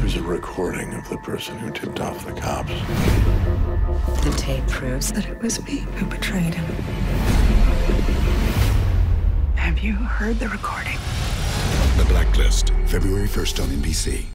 There's a recording of the person who tipped off the cops. The tape proves that it was me who betrayed him. Have you heard the recording? The Blacklist, February 1st on NBC.